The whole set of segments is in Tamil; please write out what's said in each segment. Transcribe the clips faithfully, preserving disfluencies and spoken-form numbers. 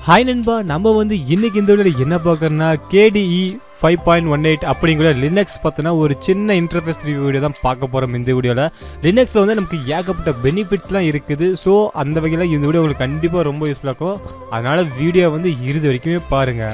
ஹாய் நண்பா, நம்ம வந்து இன்னைக்கு இந்த வீடியோவில் என்ன பார்க்குறோன்னா K D E five point one eight அப்படிங்கிற லினக்ஸ் பார்த்தோன்னா ஒரு சின்ன இன்டர்ஃபேஸ் ரிவ்யூ வீடியோ தான் பார்க்க போகிறோம். இந்த வீடியோவில் லினக்ஸில் வந்து நமக்கு ஏகப்பட்ட பெனிஃபிட்ஸ்லாம் இருக்குது. ஸோ அந்த வகையில் இந்த வீடியோ உங்களுக்கு கண்டிப்பாக ரொம்ப யூஸ்ஃபுல்லாக இருக்கும். அதனால் வீடியோ வந்து இறுதி வரைக்குமே பாருங்கள்.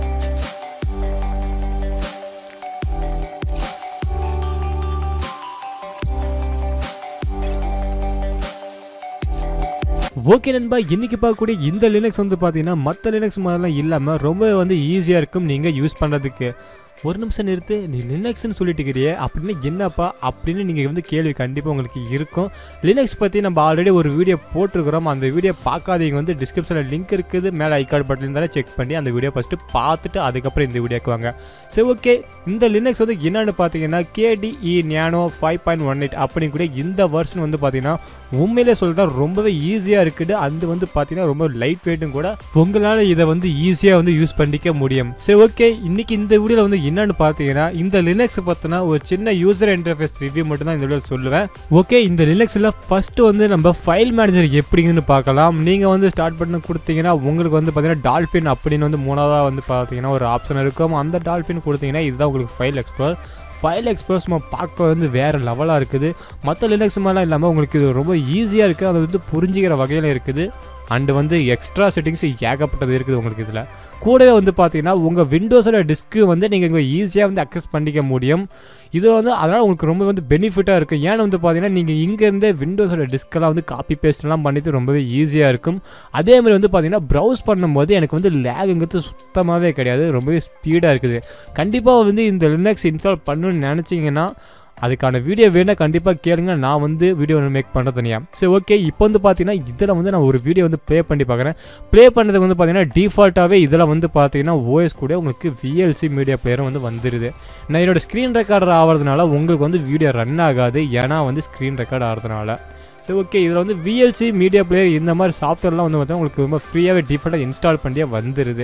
ஓகே நண்பா, இன்னைக்கு பார்க்கக்கூடிய இந்த லினக்ஸ் வந்து பார்த்தீங்கன்னா மற்ற லினக்ஸ் மாதிரிலாம் இல்லாமல் ரொம்ப வந்து ஈஸியாக இருக்கும் நீங்கள் யூஸ் பண்ணுறதுக்கு. ஒரு நிமிஷம் நிறுத்து, நீ லினக்ஸ்ன்னு சொல்லிட்டு இருக்கிறியே அப்படின்னு என்னப்பா அப்படின்னு நீங்கள் வந்து கேள்வி கண்டிப்பாக உங்களுக்கு இருக்கும். லினக்ஸ் பற்றி நம்ம ஆல்ரெடி ஒரு வீடியோ போட்டிருக்கிறோம். அந்த வீடியோ பார்க்காதீங்க வந்து டிஸ்கிரிப்ஷனில் லிங்க் இருக்குது, மேலே ஐகார்டு பட்டன் இருந்தாலும் செக் பண்ணி அந்த வீடியோ ஃபஸ்ட்டு பார்த்துட்டு அதுக்கப்புறம் இந்த வீடியோக்கு வாங்க. சரி ஓகே, இந்த லினக்ஸ் வந்து என்னென்னு பார்த்தீங்கன்னா K D E Nano five point one eight அப்படின்னு கூட இந்த வெர்ஷன் வந்து பார்த்தீங்கன்னா உண்மையிலே சொல்லிட்டா ரொம்பவே ஈஸியாக இருக்குது. அது வந்து பார்த்தீங்கன்னா ரொம்ப லைட் வெயிட்டும் கூட, உங்களால் இதை வந்து ஈஸியாக வந்து யூஸ் பண்ணிக்க முடியும். சரி ஓகே, இன்னைக்கு இந்த வீடியோவில் வந்து என்னன்னு பார்த்தீங்கன்னா இந்த லினக்ஸ் பற்றினா ஒரு சின்ன யூசர் இன்டர்ஃபேஸ் ரிவ்யூ மட்டும் தான் இந்த வீடியோவில் சொல்லுவேன். ஓகே, இந்த லினக்ஸில் ஃபர்ஸ்ட் வந்து நம்ம ஃபைல் மேனேஜர் எப்படிங்கன்னு பார்க்கலாம். நீங்கள் வந்து ஸ்டார்ட் பண்ண கொடுத்தீங்கன்னா உங்களுக்கு வந்து பார்த்தீங்கன்னா டால்ஃபின் அப்படின்னு வந்து மூணாவதாக வந்து பார்த்தீங்கன்னா ஒரு ஆப்ஷன் இருக்கும். அந்த டால்ஃபின் கொடுத்தீங்கன்னா இதுதான் உங்களுக்கு ஃபைல் எக்ஸ்ப்ளோர். ஃபைல் எக்ஸ்ப்ளோர் சும்மா பார்க்க வந்து வேறு லெவலாக இருக்குது. மற்ற லினக்ஸ் மாதிரிலாம் இல்லாமல் உங்களுக்கு இது ரொம்ப ஈஸியாக இருக்குது, அது வந்து புரிஞ்சிக்கிற வகையில் இருக்குது. அண்டு வந்து எக்ஸ்ட்ரா செட்டிங்ஸ் ஏகப்பட்டது இருக்குது உங்களுக்கு. இதில் கூடவே வந்து பார்த்தீங்கன்னா உங்கள் விண்டோஸோட டிஸ்க்கு வந்து நீங்கள் இங்கே ஈஸியாக வந்து அக்சஸ் பண்ணிக்க முடியும். இது வந்து அதனால் உங்களுக்கு ரொம்ப வந்து பெனிஃபிட்டாக இருக்கும். ஏன்னு வந்து பார்த்தீங்கன்னா நீங்கள் இங்கேருந்தே விண்டோஸோட டிஸ்க்கெல்லாம் வந்து காப்பி பேஸ்ட்லாம் பண்ணிட்டு ரொம்பவே ஈஸியாக இருக்கும். அதேமாதிரி வந்து பார்த்தீங்கன்னா ப்ரௌஸ் பண்ணும்போது எனக்கு வந்து லேகுங்கிறது சுத்தமாகவே கிடையாது, ரொம்பவே ஸ்பீடாக இருக்குது. கண்டிப்பாக வந்து இந்த லினக்ஸ் இன்ஸ்டால் பண்ணணும்னு நினச்சிங்கன்னா அதுக்கான வீடியோ வேணால் கண்டிப்பாக கேளுங்க, நான் வந்து வீடியோ மேக் பண்ணுறது தனியாக. சரி ஓகே, இப்போ வந்து பார்த்தீங்கன்னா இதில் வந்து நான் ஒரு வீடியோ வந்து ப்ளே பண்ணி பார்க்குறேன். ப்ளே பண்ணுறதுக்கு வந்து பார்த்தீங்கன்னா டிஃபால்ட்டாகவே இதில் வந்து பார்த்தீங்கன்னா ஓஎஸ் கூட உங்களுக்கு V L C மீடியா பிளேயரும் வந்து வந்துடுது. நான் என்னோடய ஸ்க்ரீன் ரெக்கார்டர் ஆகிறதுனால உங்களுக்கு வந்து வீடியோ ரன் ஆகாது, ஏன்னா வந்து ஸ்க்ரீன் ரெக்கார்ட் ஆகிறதுனால. சரி ஓகே, இதில் வந்து V L C media player இந்த மாதிரி சாஃப்ட்வேர்லாம் வந்து பார்த்தீங்கன்னா உங்களுக்கு ரொம்ப ஃப்ரீயாகவே டிஃபால்ட்டாக இன்ஸ்டால் பண்ணியே வந்துடுது.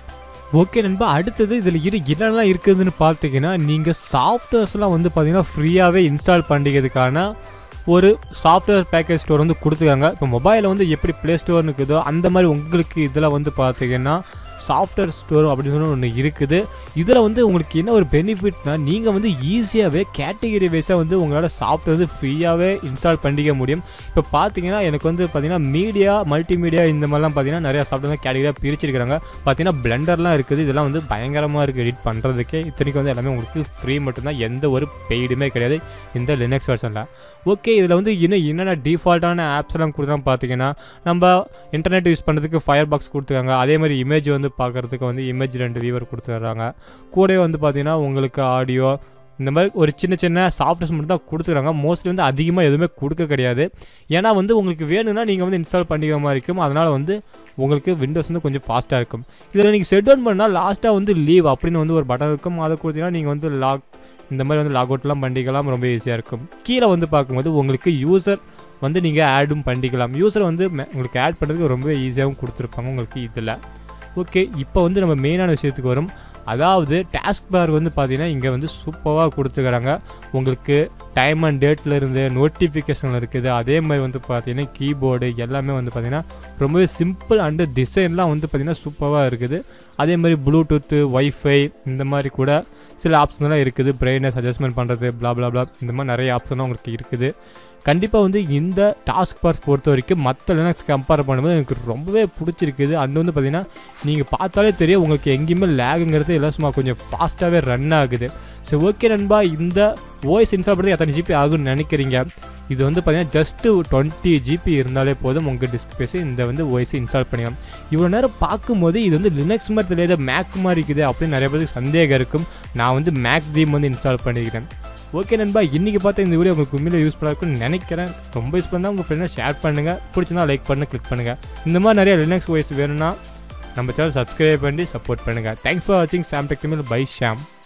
ஓகே நண்பா, அடுத்தது இதில் இரு என்னெல்லாம் இருக்குதுன்னு பார்த்தீங்கன்னா நீங்கள் சாஃப்ட்வேர்ஸ்லாம் வந்து பார்த்தீங்கன்னா ஃப்ரீயாகவே இன்ஸ்டால் பண்ணிக்கிறதுக்கான ஒரு சாஃப்ட்வேர் பேக்கேஜ் ஸ்டோர் வந்து கொடுத்துருக்காங்க. இப்போ மொபைலில் வந்து எப்படி ப்ளே ஸ்டோர்னு இருக்குதோ அந்த மாதிரி உங்களுக்கு இதில் வந்து பார்த்தீங்கன்னா சாஃப்ட்வேர் ஸ்டோர் அப்படின்னு சொல்லி ஒன்று இருக்குது. இதில் வந்து உங்களுக்கு என்ன ஒரு பெனிஃபிட்னா நீங்கள் வந்து ஈஸியாகவே கேட்டகரி வைஸாக வந்து உங்களால் சாஃப்ட்வேர் வந்து ஃப்ரீயாகவே இன்ஸ்டால் பண்ணிக்க முடியும். இப்போ பார்த்தீங்கன்னா எனக்கு வந்து பார்த்தீங்கன்னா மீடியா மல்டிமீடியா இந்த மாதிரிலாம் பார்த்தீங்கன்னா நிறையா சாஃப்ட்வேர் கேட்டகரியாக பிரிச்சிருக்கிறாங்க. பார்த்தீங்கன்னா பிளெண்டர்லாம் இருக்குது, இதெல்லாம் வந்து பயங்கரமாக இருக்குது எடிட் பண்ணுறதுக்கே. இத்தனைக்கு வந்து எல்லாமே உங்களுக்கு ஃப்ரீ மட்டும்தான், எந்த ஒரு பெய்டுமே கிடையாது இந்த லினக்ஸ் வெர்ஷனில். ஓகே, இதில் வந்து இன்னும் என்னென்ன டிஃபால்ட்டான ஆப்ஸ் எல்லாம் கொடுத்தா பார்த்தீங்கன்னா நம்ம இன்டர்நெட் யூஸ் பண்ணுறதுக்கு ஃபயர் பாக்ஸ் கொடுத்துருக்காங்க. அதே மாதிரி இமேஜ் வந்து பார்க்குறதுக்கு வந்து இமேஜ் ரெண்டு வியூவர் கொடுத்துட்றாங்க. கூடவே வந்து பார்த்தீங்கன்னா உங்களுக்கு ஆடியோ இந்த மாதிரி ஒரு சின்ன சின்ன சாஃப்ட்வேர்ஸ் மட்டும் தான் கொடுத்துருக்காங்க. மோஸ்ட்லி வந்து அதிகமாக எதுவுமே கொடுக்க கிடையாது, ஏன்னா வந்து உங்களுக்கு வேணும்னா நீங்கள் வந்து இன்ஸ்டால் பண்ணிக்கிற மாதிரி இருக்கும். அதனால் வந்து உங்களுக்கு விண்டோஸ் வந்து கொஞ்சம் ஃபாஸ்ட்டாக இருக்கும். இதில் நீங்கள் செட் டவுன் பண்ணால் லாஸ்ட்டாக வந்து லீவ் அப்படின்னு வந்து ஒரு பட்டன் இருக்கும், அதை கொடுத்தீங்கன்னா நீங்கள் வந்து லாக் இந்த மாதிரி வந்து லாக் அவுட்லாம் பண்ணிக்கலாம், ரொம்ப ஈஸியாக இருக்கும். கீழே வந்து பார்க்கும்போது உங்களுக்கு யூசர் வந்து நீங்கள் ஆடும் பண்ணிக்கலாம். யூசர் வந்து உங்களுக்கு ஆட் பண்ணுறதுக்கு ரொம்ப ஈஸியாகவும் கொடுத்துருப்பாங்க உங்களுக்கு இதில். ஓகே, இப்போ வந்து நம்ம மெயினான விஷயத்துக்கு வரும். அதாவது டாஸ்க் பார் வந்து பார்த்தீங்கன்னா இங்கே வந்து சூப்பராக கொடுத்துக்கிறாங்க. உங்களுக்கு டைம் அண்ட் டேட்டில் இருந்து நோட்டிஃபிகேஷன் இருக்குது. அதே மாதிரி வந்து பார்த்தீங்கன்னா கீபோர்டு எல்லாமே வந்து பார்த்தீங்கன்னா ரொம்பவே சிம்பிள் அண்டு டிசைன்லாம் வந்து பார்த்தீங்கன்னா சூப்பராக இருக்குது. அதே மாதிரி ப்ளூடூத்து வைஃபை இந்த மாதிரி கூட சில ஆப்ஷன்லாம் இருக்குது. பிரைட்னஸ் அட்ஜஸ்ட்மெண்ட் பண்ணுறது பிளா பிளா பிளா இந்த மாதிரி நிறைய ஆப்ஷன்லாம் உங்களுக்கு இருக்குது. கண்டிப்பாக வந்து இந்த டாஸ்க் பார்ஸ் பொறுத்த வரைக்கும் மற்ற லினக்ஸ் கம்பேர் பண்ணும்போது எனக்கு ரொம்பவே பிடிச்சிருக்குது. அது வந்து பார்த்திங்கன்னா நீங்கள் பார்த்தாலே தெரியும் உங்களுக்கு எங்கேயுமே லேகுங்கிறது எல்லாம் சும்மா கொஞ்சம் ஃபாஸ்ட்டாகவே ரன் ஆகுது. ஸோ ஓகே நண்பா, இந்த ஓஎஸ் இன்ஸ்டால் பண்ணுறது எத்தனை ஜிபி ஆகுன்னு நினைக்கிறீங்க? இது வந்து பார்த்தீங்கன்னா ஜஸ்ட்டு டுவெண்ட்டி ஜிபி இருந்தாலே போதும் உங்கள் டிஸ்க் பேசி இந்த வந்து ஓஎஸ் இன்ஸ்டால் பண்ணிக்கலாம். இவ்வளோ நேரம் பார்க்கும்போது இது வந்து லினக்ஸ் மாதிரி தெரியாத மேக் மாதிரி இருக்குது அப்படின்னு நிறைய பேருக்கு சந்தேகம் இருக்கும். நான் வந்து மேக் தீம் வந்து இன்ஸ்டால் பண்ணிக்கிறேன். ஓகே நண்பா, இன்றைக்கி பார்த்த இந்த வீடியோ உங்களுக்கு உண்மையிலே யூஸ்ஃபுல்லாக இருக்கும்னு நினைக்கிறேன். ரொம்ப யூஸ் பண்ணால் உங்கள் ஃப்ரெண்டை ஷேர் பண்ணுங்கள், பிடிச்சிருந்தா லைக் பண்ணி கிளிக் பண்ணுங்கள். இந்த மாதிரி நிறைய லினக்ஸ் ஓஎஸ் வேணும்னா நம்ம சேனல் சப்ஸ்கிரைப் பண்ணி சப்போர்ட் பண்ணுங்கள். தேங்க்ஸ் ஃபார் வாட்சிங் சாம் டெக் தமிழ் பை ஷாம்.